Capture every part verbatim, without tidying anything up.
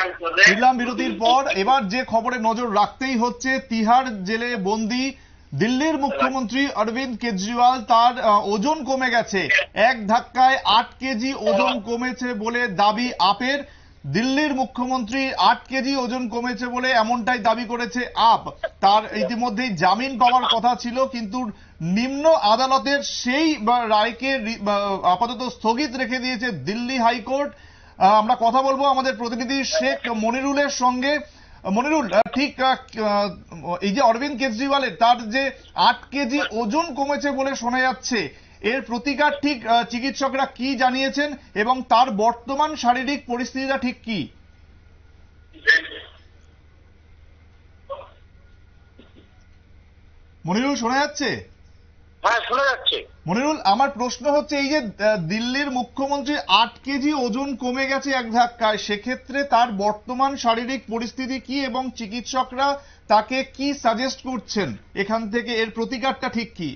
ফিরলাম বিরতির পর। এবার যে খবরে নজর রাখতেই হচ্ছে, তিহার জেলে বন্দি দিল্লির মুখ্যমন্ত্রী অরবিন্দ কেজরিওয়াল, তার ওজন কমে গেছে। এক ধাক্কায় আট কেজি ওজন কমেছে বলে দাবি আপের। দিল্লির মুখ্যমন্ত্রী আট কেজি ওজন কমেছে বলে এমনটাই দাবি করেছে আপ। তার ইতিমধ্যেই জামিন পাওয়ার কথা ছিল, কিন্তু নিম্ন আদালতের সেই রায়কে আপাতত স্থগিত রেখে দিয়েছে দিল্লি হাইকোর্ট। আমরা কথা বলবো আমাদের প্রতিনিধি শেখ মনিরুলের সঙ্গে। মনিরুল, ঠিক এই যে অরবিন্দ কেজরিওয়ালের তার যে আট কেজি ওজন কমেছে বলে শোনা যাচ্ছে, এর প্রতিকার ঠিক চিকিৎসকরা কি জানিয়েছেন এবং তার বর্তমান শারীরিক পরিস্থিতিটা ঠিক কি? মনিরুল, শোনা যাচ্ছে? হ্যাঁ, শোনা যাচ্ছে। মনিরুল, আমার প্রশ্ন হচ্ছে, এই যে দিল্লির মুখ্যমন্ত্রী আট কেজি ওজন কমে গেছে এক ধাক্কায়, সেক্ষেত্রে তার বর্তমান শারীরিক পরিস্থিতি কি এবং চিকিৎসকরা তাকে কি সাজেস্ট করছেন এখান থেকে, এর প্রতিকারটা ঠিক কি?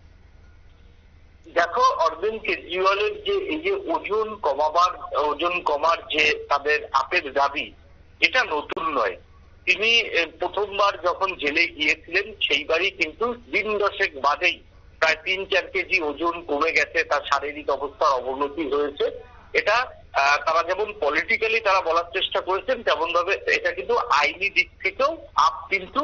দেখো, অরবিন্দ কেজরিওয়ালের যে এই যে ওজন কমাবার ওজন কমার যে তাদের আপের দাবি, এটা নতুন নয়। তিনি প্রথমবার যখন জেলে গিয়েছিলেন সেইবারই কিন্তু দিন দশেক বাদেই প্রায় তিন চার কেজি ওজন কমে গেছে, তার শারীরিক অবস্থার অবনতি হয়েছে। এটা তারা যেমন পলিটিক্যালি তারা বলার চেষ্টা করেছেন, তেমন ভাবে এটা কিন্তু আইনি দিক থেকেও আপ কিন্তু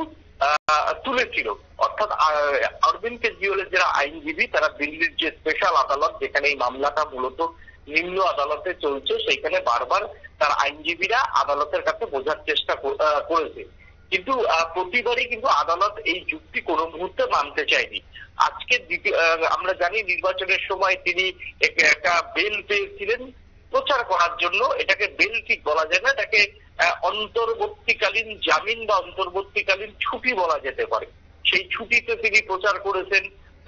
তুলেছিল। অর্থাৎ অরবিন্দ কেজরিওয়ালের যারা আইনজীবী, তারা দিল্লির যে স্পেশাল আদালত, যেখানে এই মামলাটা মূলত নিম্ন আদালতে চলছে, সেইখানে বারবার তার আইনজীবীরা আদালতের কাছে বোঝার চেষ্টা করেছে, কিন্তু প্রতিবারই কিন্তু আদালত এই যুক্তি কোনো মুহূর্তে মানতে চায়নি। আজকে আমরা জানি নির্বাচনের সময় তিনি একটা বেল পেয়েছিলেন প্রচার করার জন্য। এটাকে বেল ঠিক বলা যায় না, এটাকে অন্তর্বর্তীকালীন জামিন বা অন্তর্বর্তীকালীন ছুটি বলা যেতে পারে। সেই ছুটিতে তিনি প্রচার করেছেন,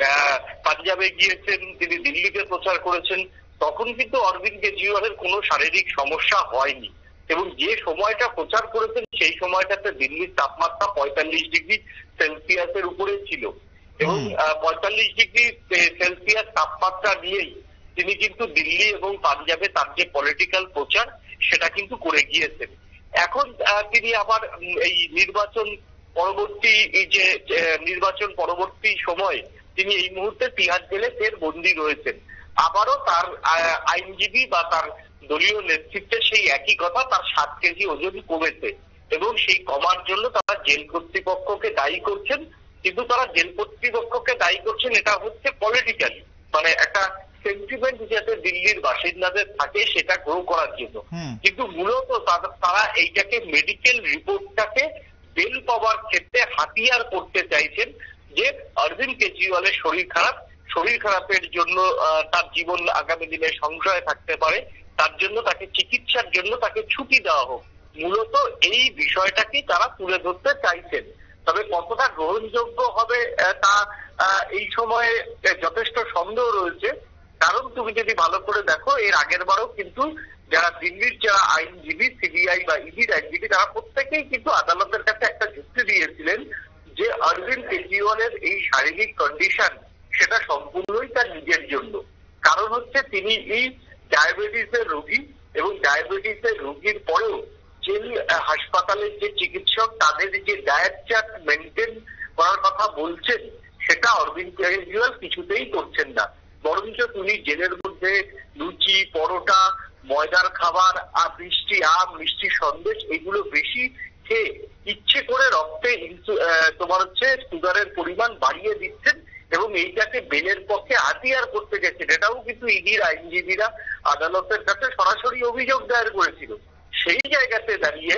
পাঞ্জাবে গিয়েছেন, তিনি দিল্লিতে প্রচার করেছেন। তখন কিন্তু অরবিন্দ কেজরিওয়ালের কোনো শারীরিক সমস্যা হয়নি, এবং যে সময়টা প্রচার করেছেন সেই সময়টাতে দিল্লির তাপমাত্রা পঁয়তাল্লিশ ডিগ্রি সেলসিয়াসের উপরে ছিল, এবং পঁয়তাল্লিশ ডিগ্রি সেলসিয়াস তাপমাত্রা নিয়েই তিনি কিন্তু দিল্লি এবং পাঞ্জাবে তার যে পলিটিক্যাল প্রচার সেটা কিন্তু করে গিয়েছেন। এখন তিনি আবার এই নির্বাচন পরবর্তী এই যে নির্বাচন পরবর্তী সময় তিনি এই মুহূর্তে তিহার জেলে ফের বন্দী রয়েছেন। আবারও তার আইনজীবী বা তার দলীয় নেতৃত্বে সেই একই কথা, তার সাত কেজি ওজন কমেছে, এবং সেই কমার জন্য তারা জেল কর্তৃপক্ষকে দায়ী করছেন। কিন্তু তারা জেল কর্তৃপক্ষকে দায়ী করছেন এটা হচ্ছে পলিটিক্যালি, মানে একটা সেন্টিমেন্ট যাতে দিল্লির বাসিন্দাদের থাকে সেটা গ্রো করার জন্য। কিন্তু মূলত তারা এইটাকে মেডিকেল রিপোর্টটাকে বেল পাওয়ার ক্ষেত্রে হাতিয়ার করতে চাইছেন, যে অরবিন্দ কেজরিওয়ালের শরীর খারাপ, শরীর খারাপের জন্য তার জীবন আগামী দিনে সংশয় থাকতে পারে, তার জন্য তাকে চিকিৎসার জন্য তাকে ছুটি দেওয়া হোক। মূলত এই বিষয়টাকে তারা তুলে ধরতে চাইছেন। তবে কতটা গ্রহণযোগ্য হবে তা এই সময়ে যথেষ্ট সন্দেহ রয়েছে, কারণ তুমি যদি ভালো করে দেখো, এর আগের বারও কিন্তু যারা দিল্লির যারা আইনজীবী, সিবিআই বা ইডির আইনজীবী, তারা প্রত্যেকেই কিন্তু আদালতের কাছে একটা যুক্তি দিয়েছিলেন যে অরবিন্দ কেজরিওয়ালের এই শারীরিক কন্ডিশন সেটা সম্পূর্ণই তার নিজের জন্য। কারণ হচ্ছে তিনি এই ডায়াবেটিসের রোগী, এবং ডায়াবেটিসের রোগীর পরেও যে হাসপাতালের যে চিকিৎসক তাদের যে ডায়েট চার্ট মেনটেন করার কথা বলছেন, সেটা অরবিন্দ কেজরিওয়াল কিছুতেই করছেন না। বরঞ্চ তিনি জেলের মধ্যে লুচি, পরোটা, ময়দার খাবার আর মিষ্টি আম, মিষ্টি সন্দেশ এগুলো বেশি খেয়ে ইচ্ছে করে রক্তে তোমার হচ্ছে সুগারের পরিমাণ বাড়িয়ে দিচ্ছেন, এবং এইটাকে বেলের পক্ষে হাতিয়ার করতে গেছেন। এটাও কিন্তু ইডির আইনজীবীরা আদালতের কাছে সরাসরি অভিযোগ দায়ের করেছিল। সেই জায়গাতে দাঁড়িয়ে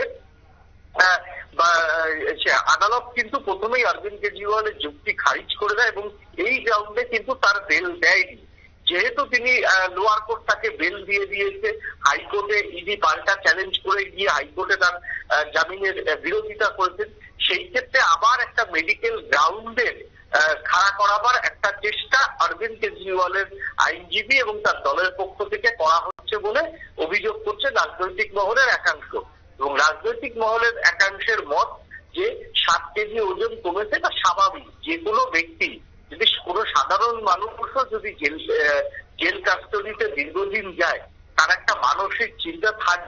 আদালত কিন্তু প্রথমেই অরবিন্দ কেজরিওয়ালের যুক্তি খারিজ করে দেয়, এবং এই গ্রাউন্ডে কিন্তু তার বেল দেয়নি। যেহেতু তিনি লোয়ার কোর্ট তাকে বেল দিয়ে দিয়েছে, হাইকোর্টে ইডি পাল্টা চ্যালেঞ্জ করে গিয়ে হাইকোর্টে তার জামিনের বিরোধিতা করেছেন, সেই ক্ষেত্রে আবার একটা মেডিকেল গ্রাউন্ডের খাড়া করাবার একটা চেষ্টা অরবিন্দ কেজরিওয়ালের আইনজীবী এবং তার দলের পক্ষ থেকে করা হচ্ছে বলে অভিযোগ করছে রাজনৈতিক মহলের একাংশ। এবং রাজনৈতিক মহলের একাংশের মত যে সাত কেজি ওজন কমেছে তা স্বাভাবিক। যে কোনো ব্যক্তি, যদি কোনো সাধারণ মানুষও যদি জেল জেল কাস্টডিতে দীর্ঘদিন যায়, তার একটা মানসিক চিন্তা থাকবেই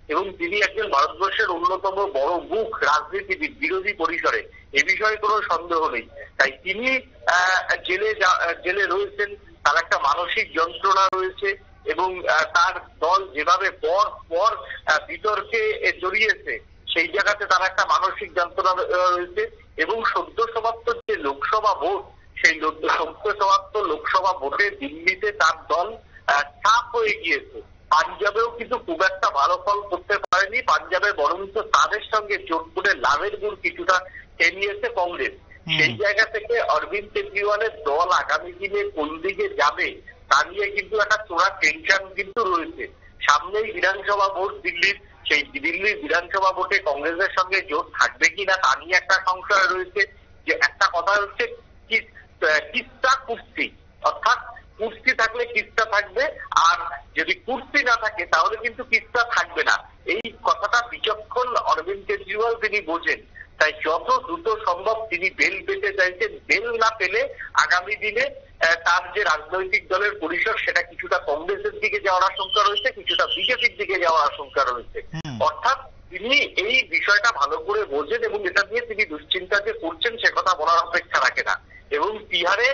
এবং তিনি একজন ভারতবর্ষের অন্যতম বড় মুখ রাজনীতিবিদ বিরোধী পরিসরে, এ বিষয়ে কোনো সন্দেহ নেই। তাই তিনি জেলে জেলে রয়েছেন, তার একটা মানসিক যন্ত্রণা রয়েছে এবং তার দল যেভাবে পর পর বিতর্কে জড়িয়েছে সেই জায়গাতে তার একটা মানসিক যন্ত্রণা রয়েছে এবং সদ্য সমাপ্ত যে লোকসভা ভোট, সেই সদ্য সমাপ্ত লোকসভা ভোটে দিল্লিতে তার দল চাপ হয়ে গিয়েছে। পাঞ্জাবেও কিন্তু খুব একটা ভালো ফল করতে পারেনি, পাঞ্জাবে বরঞ্চ তাদের সঙ্গে জোট করে লাভের গুড় কিছুটা টেনিয়েছে কংগ্রেস। সেই জায়গা থেকে অরবিন্দ কেজরিওয়ালের দল আগামী দিনে কোন দিকে যাবে তা নিয়ে কিন্তু একটা চোরা টেনশন কিন্তু রয়েছে। সামনেই বিধানসভা ভোট দিল্লির, সেই দিল্লির বিধানসভা ভোটে কংগ্রেসের সঙ্গে জোট থাকবে কিনা তা নিয়ে একটা সংশয় রয়েছে। যে একটা কথা হচ্ছে কিস্তা কুস্তি, অর্থাৎ কুস্তি থাকলে কিস্তা থাকবে, আর যদি কুস্তি না থাকে তাহলে কিন্তু কিস্তা থাকবে না। এই কথাটা বিচক্ষণ অরবিন্দ কেজরিওয়াল তিনি বোঝেন। তাই যত দ্রুত সম্ভব তিনি বেল পেতে চাইছেন। বেল না পেলে আগামী দিনে তার যে রাজনৈতিক দলের পরিসর সেটা কিছুটা কংগ্রেসের দিকে যাওয়ার আশঙ্কা রয়েছে, কিছুটা বিজেপির দিকে যাওয়ার আশঙ্কা রয়েছে। অর্থাৎ তিনি এই বিষয়টা ভালো করে বোঝেন এবং এটা নিয়ে তিনি দুশ্চিন্তা যে করছেন সে কথা বলার অপেক্ষা রাখে না। এবং তিহারে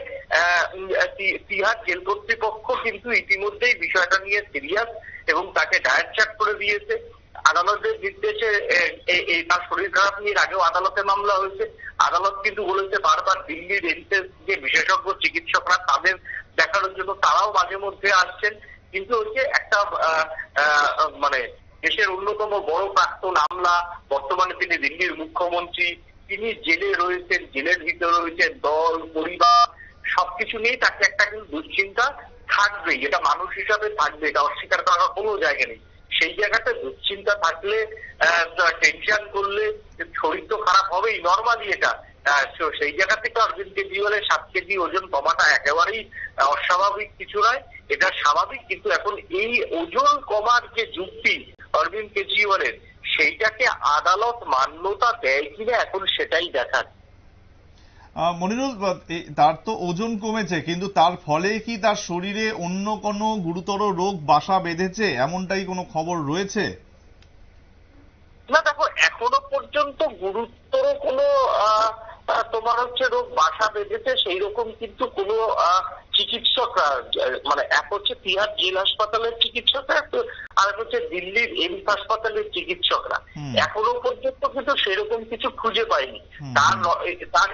তিহার জেল কর্তৃপক্ষ কিন্তু ইতিমধ্যেই বিষয়টা নিয়ে সিরিয়াস এবং তাকে ডায়েট চার্জ করে দিয়েছে। আদালতের নির্দেশে তার শরীর খারাপ নিয়ে আগেও আদালতে মামলা হয়েছে। আদালত কিন্তু বলেছে বারবার দিল্লির এমসের যে বিশেষজ্ঞ চিকিৎসকরা তাদের দেখানোর জন্য তারাও মাঝে মধ্যে আসছেন, কিন্তু হচ্ছে একটা মানে দেশের অন্যতম বড় প্রাক্তন আমলা, বর্তমানে তিনি দিল্লির মুখ্যমন্ত্রী, তিনি জেলে রয়েছেন, জেলের ভিতরে রয়েছেন দল পরিবার, সবকিছু নিয়ে তাকে একটা কিন্তু দুশ্চিন্তা থাকবেই, এটা মানুষ হিসাবে থাকবে, এটা অস্বীকার করার কোনো জায়গা নেই। সেই জায়গাতে দুশ্চিন্তা থাকলে, টেনশন করলে শরীর তো খারাপ হবেই, নর্মালি এটা। সেই জায়গা থেকে অরবিন্দ কেজরিওয়ালের সাত কেজি ওজন কমাটা একেবারেই অস্বাভাবিক কিছু নয়, এটা স্বাভাবিক। কিন্তু এখন এই ওজন কমার যে যুক্তি অরবিন্দ কেজরিওয়ালের, সেইটাকে আদালত মান্যতা দেয় কিনা এখন সেটাই দেখার। মনিরুল, তার তো ওজন কমেছে, কিন্তু তার ফলে কি তার শরীরে অন্য কোনো গুরুতর রোগ বাসা বেঁধেছে, এমনটাই কোনো খবর রয়েছে? না দেখো, এখনো পর্যন্ত গুরুতর কোনো তোমার হচ্ছে রোগ বাসা বেঁধেছে সেই রকম কিন্তু কোনো চিকিৎসকরা, মানে এক হচ্ছে তিহার জেল হাসপাতালের চিকিৎসকরা, আর এক হচ্ছে দিল্লির এইমস হাসপাতালের চিকিৎসকরা, এখনো পর্যন্ত কিন্তু সেরকম কিছু খুঁজে পায়নি। তার তার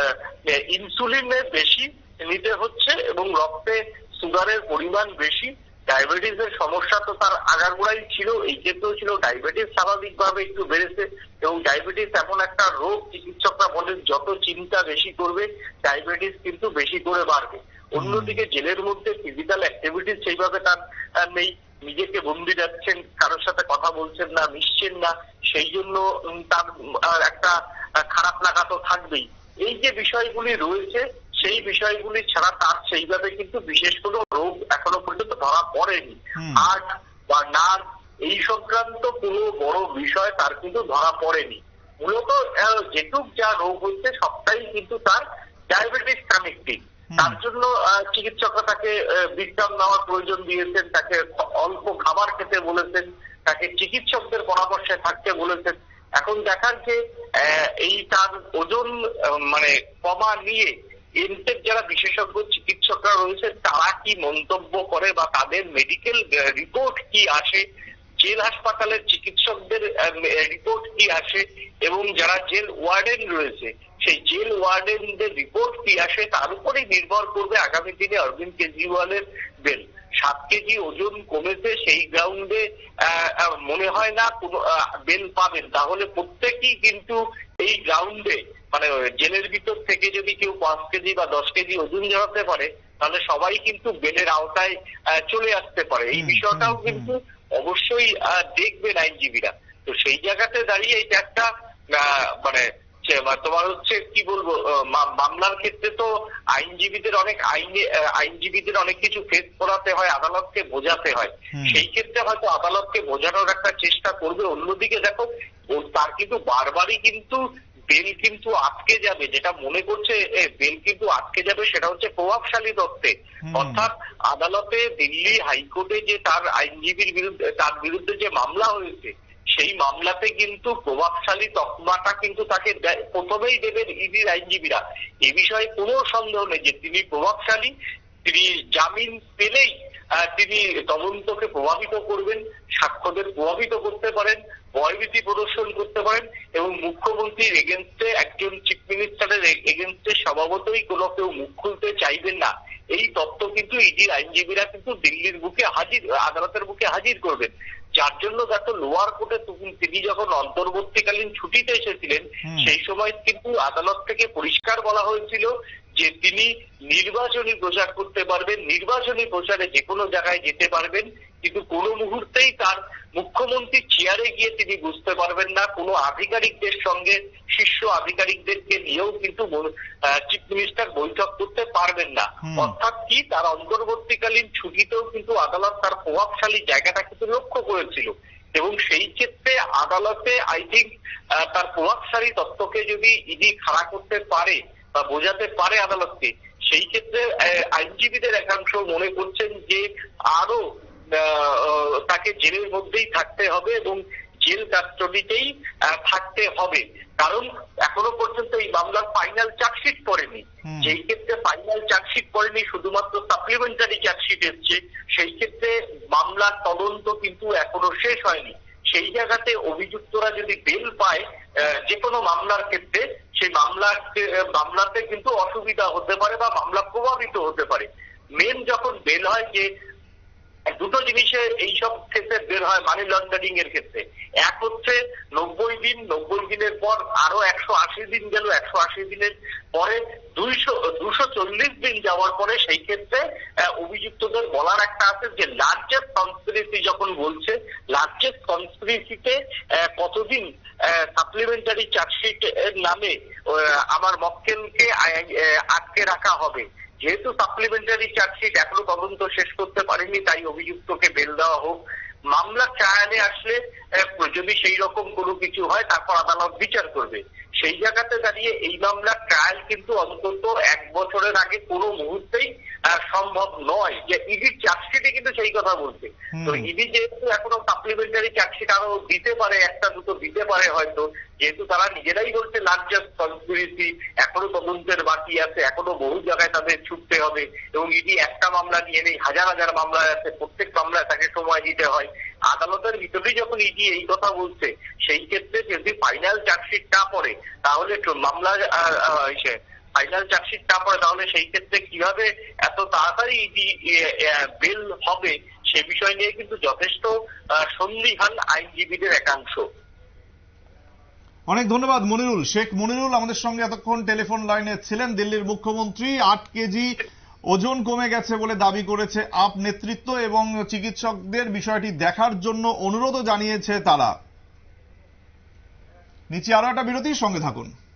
ইনসুলিনের বেশি নিতে হচ্ছে এবং রক্তে সুগারের পরিমাণ বেশি, ডায়াবেটিসের সমস্যা তো তার আগাগোড়াই ছিল, এই ক্ষেত্রেও ছিল। ডায়াবেটিস স্বাভাবিকভাবে একটু বেড়েছে এবং ডায়াবেটিস এমন একটা রোগ চিকিৎসকরা বলেন যত চিন্তা বেশি করবে ডায়াবেটিস কিন্তু বেশি করে বাড়বে। অন্যদিকে জেলের মধ্যে ফিজিক্যাল অ্যাক্টিভিটিস সেইভাবে তার নেই, নিজেকে বন্দি রাখছেন, কারোর সাথে কথা বলছেন না, মিশছেন না, সেই জন্য তার একটা খারাপ লাগা তো থাকবেই। এই যে বিষয়গুলি রয়েছে সেই বিষয়গুলি ছাড়া তার সেইভাবে কিন্তু বিশেষ কোনো রোগ এখনো পর্যন্ত ধরা পড়েনি। হার্ট বা নার্ভ এই সংক্রান্ত কোনো বড় বিষয় তার কিন্তু ধরা পড়েনি। মূলত যেটুক যা রোগ হচ্ছে সবটাই কিন্তু তার ডায়াবেটিস কানেক্টিভ। তার জন্য চিকিৎসকরা তাকে বিশ্রাম নেওয়ার প্রয়োজন দিয়েছেন, তাকে অল্প খাবার খেতে বলেছেন, তাকে চিকিৎসকদের পরামর্শে থাকতে বলেছেন। এখন দেখার যে এই তার ওজন মানে কমা নিয়ে এমসের যারা বিশেষজ্ঞ চিকিৎসকরা রয়েছে তারা কি মন্তব্য করে বা তাদের মেডিকেল রিপোর্ট কি আসে, জেল হাসপাতালের চিকিৎসকদের রিপোর্ট কি আসে এবং যারা জেল ওয়ার্ডেন রয়েছে সেই জেল ওয়ার্ডেনদের রিপোর্ট কি আসে, তার উপরেই নির্ভর করবে আগামী দিনে অরবিন্দ কেজরিওয়ালের বেল। সাত কেজি ওজন কমেছে সেই গ্রাউন্ডে মনে হয় না কোনো বেল পাবেন। তাহলে প্রত্যেকেই কিন্তু এই গ্রাউন্ডে মানে জেলের ভিতর থেকে যদি কেউ পাঁচ কেজি বা দশ কেজি ওজন জড়াতে পারে তাহলে সবাই কিন্তু বেলের আওতায় চলে আসতে পারে। এই বিষয়টাও কিন্তু অবশ্যই দেখবেন আইনজীবীরা। তো সেই জায়গাতে দাঁড়িয়ে এটা একটা মানে তোমার হচ্ছে কি বলবো, মামলার ক্ষেত্রে তো আইনজীবীদের অনেক আইনে আইনজীবীদের অনেক কিছু ফেস করাতে হয়, আদালতকে বোঝাতে হয়। সেই ক্ষেত্রে হয়তো আদালতকে বোঝানোর একটা চেষ্টা করবে। অন্যদিকে দেখো তার কিন্তু বারবারই কিন্তু বেল কিন্তু আটকে যাবে, যেটা মনে করছে বেল কিন্তু আটকে যাবে সেটা হচ্ছে প্রভাবশালী তত্ত্বে। অর্থাৎ আদালতে দিল্লি হাইকোর্টে যে তার আইনজীবীর বিরুদ্ধে তার বিরুদ্ধে যে মামলা হয়েছে সেই মামলাতে কিন্তু প্রভাবশালী তকমাটা কিন্তু তাকে প্রথমেই দেবেন ইডির আইনজীবীরা। এ বিষয়ে কোনো সন্দেহ নেই যে তিনি প্রভাবশালী, তিনি জামিন পেলেই তিনি তদন্তকে প্রভাবিত করবেন, সাক্ষ্যদের প্রভাবিত করতে পারেন, ভয়ভীতি প্রদর্শন করতে পারেন এবং মুখ্যমন্ত্রীর এগেনস্টে, একজন চিফ মিনিস্টারের এগেনস্টে স্বভাবতই কোনো কেউ মুখ খুলতে চাইবেন না। এই তথ্য কিন্তু ইডির আইনজীবীরা কিন্তু দিল্লির বুকে হাজির, আদালতের বুকে হাজির করবেন। যার জন্য গত লোয়ার কোর্টে তিনি যখন অন্তর্বর্তীকালীন ছুটিতে এসেছিলেন সেই সময় কিন্তু আদালত থেকে পরিষ্কার বলা হয়েছিল যে তিনি নির্বাচনী প্রচার করতে পারবেন, নির্বাচনী প্রচারে যে কোনো জায়গায় যেতে পারবেন, কিন্তু কোনো মুহূর্তেই তার মুখ্যমন্ত্রীর চেয়ারে গিয়ে তিনি বুঝতে পারবেন না। কোনো আধিকারিকদের সঙ্গে, শীর্ষ আধিকারিকদেরকে নিয়েও কিন্তু চিফ মিনিস্টার বৈঠক করতে পারবেন না। অর্থাৎ কি, তার অন্তর্বর্তীকালীন ছুটিতেও কিন্তু আদালত তার প্রভাবশালী জায়গাটা কিন্তু লক্ষ্য করেছিল এবং সেই ক্ষেত্রে আদালতে আই থিঙ্ক তার প্রভাবশালী তত্ত্বকে যদি ইডি খাড়া করতে পারে বা বোঝাতে পারে আদালতকে, সেই ক্ষেত্রে আইনজীবীদের একাংশ মনে করছেন যে আরো তাকে জেলের মধ্যেই থাকতে হবে এবং জেল কাস্টডিতেই থাকতে হবে। কারণ এখনো পর্যন্ত এই মামলার ফাইনাল চার্জশিট পড়েনি। যেই ক্ষেত্রে ফাইনাল চার্জশিট পড়েনি, শুধুমাত্র সাপ্লিমেন্টারি চার্জশিট এসছে, সেই ক্ষেত্রে মামলার তদন্ত কিন্তু এখনো শেষ হয়নি। সেই জায়গাতে অভিযুক্তরা যদি বেল পায় যে কোনো মামলার ক্ষেত্রে, সেই মামলার মামলাতে কিন্তু অসুবিধা হতে পারে বা মামলা প্রভাবিত হতে পারে। মেন যখন বেল হয়, যে দুটো জিনিসে এইসব ক্ষেত্রে বের হয় মানি লন্ডারিং এর ক্ষেত্রে, এক হচ্ছে নব্বই দিন, নব্বই দিনের পর আরো একশো আশি দিন গেল, একশো আশি দিনের পরে দুইশো দুশো চল্লিশ দিন যাওয়ার পরে সেই ক্ষেত্রে অভিযুক্তদের বলার একটা আছে যে লার্জেস্ট কনস্পিরেসি যখন বলছে, লার্জেস্ট কনস্পিরেসিতে কতদিন সাপ্লিমেন্টারি চার্জশিট এর নামে আমার মক্কেলকে আটকে রাখা হবে। যেহেতু সাপ্লিমেন্টারি চার্জশিট এখনো তদন্ত শেষ করতে পারেনি, তাই অভিযুক্তকে বেল দেওয়া হোক। মামলা ট্রায়ালে আসলে যদি সেই রকম কোনো কিছু হয় তারপর আদালত বিচার করবে। সেই জায়গাতে দাঁড়িয়ে এই মামলার ট্রায়াল কিন্তু অন্তত এক বছরের আগে কোনো মুহূর্তেই সম্ভব নয়। যে ইডির চার্জশিটে কিন্তু সেই কথা বলছে। তো ইডি যেহেতু এখনো সাপ্লিমেন্টারি চার্জশিট আরো দিতে পারে, একটা দুটো দিতে পারে হয়তো, যেহেতু তারা নিজেরাই বলছে লার্জেস্ট কনস্পিরেসি, এখনো তদন্তের বাকি আছে, এখনো বহু জায়গায় তাদের ছুটতে হবে এবং ইডি একটা মামলা নিয়ে নেই, হাজার হাজার মামলা আছে, প্রত্যেক মামলায় তাকে সময় দিতে হয়। আদালতের ভিতরেই যখন ইডি এই কথা বলছে, সেই ক্ষেত্রে যদি ফাইনাল চার্জশিট না পড়ে তাহলে মামলা ফাইনাল চার্জশিট না পড়ে তাহলে সেই ক্ষেত্রে কিভাবে এত তাড়াতাড়ি ইডি বেল হবে, সে বিষয় নিয়ে কিন্তু যথেষ্ট সন্দিহান আইনজীবীদের একাংশ। অনেক ধন্যবাদ মনিরুল। শেখ মনিরুল আমাদের সঙ্গে এতক্ষণ টেলিফোন লাইনে ছিলেন। দিল্লির মুখ্যমন্ত্রী আট কেজি ওজন কমে গেছে বলে দাবি করেছে আপ নেতৃত্ব এবং চিকিৎসকদের বিষয়টি দেখার জন্য অনুরোধও জানিয়েছে তারা। নিচে আরো একটা বিরতির সঙ্গে থাকুন।